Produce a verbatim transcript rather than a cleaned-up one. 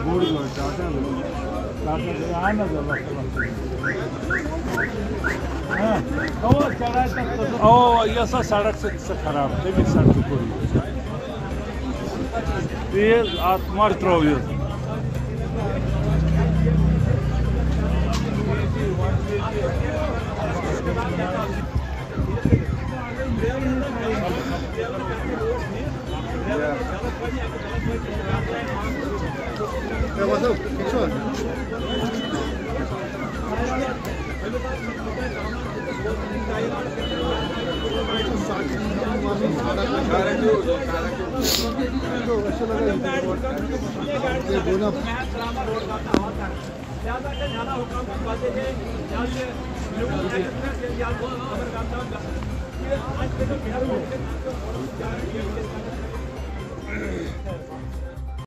Board में टाटा टाटा से आना जरा ओ ये सा सड़क से खराब तमी सड़क को तेज आत्मार त्रोवियो Yeah, what's up? What's up? बोला